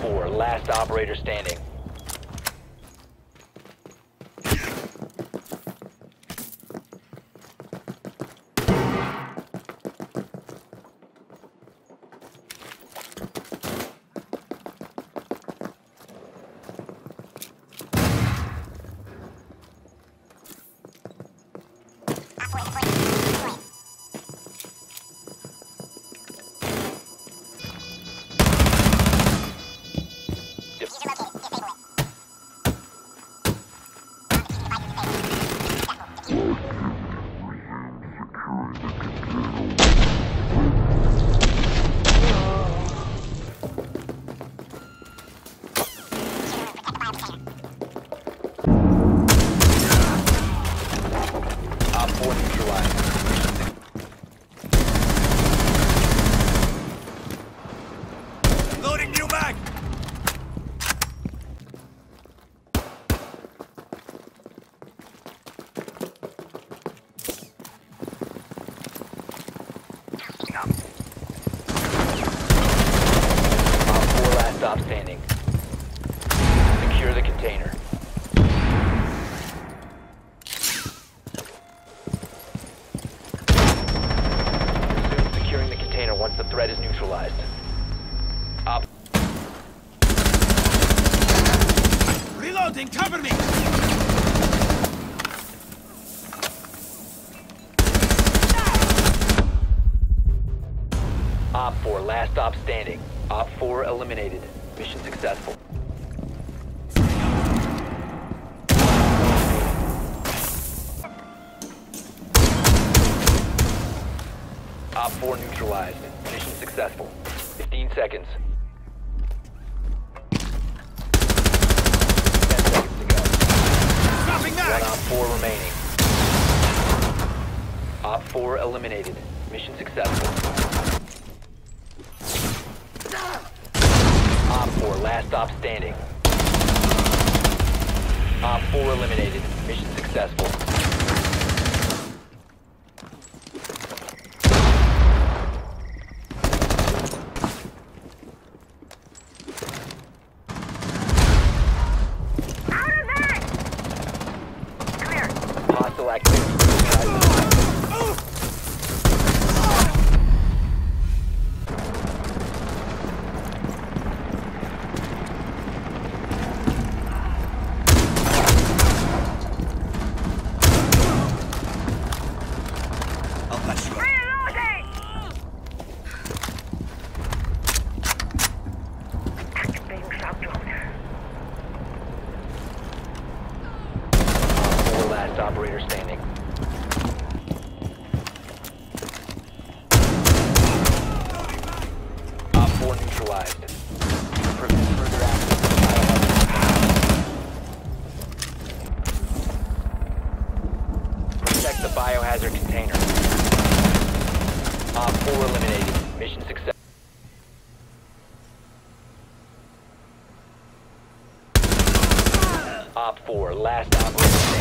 4, last operator standing. Op 4 neutralized. Loading new mag! Op 4 last stop standing. Secure the container. Resume securing the container once the threat is neutralized. Op Reloading, cover me! Op 4 last stop standing. Op 4 eliminated. Mission successful. Op 4 neutralized. Mission successful. 15 seconds. 10 seconds to go. Dropping One mag! Op 4 remaining. Op 4 eliminated. Mission successful. Op 4 last stop standing. Op 4 eliminated. Mission successful. Hostile activity. I'll patch you up. Activating shock drone. 4 last operator standing. Op 4 neutralized. Prevent further access to biohazard. Protect the biohazard container. Op 4 eliminated. Mission success. Op 4 last operator standing.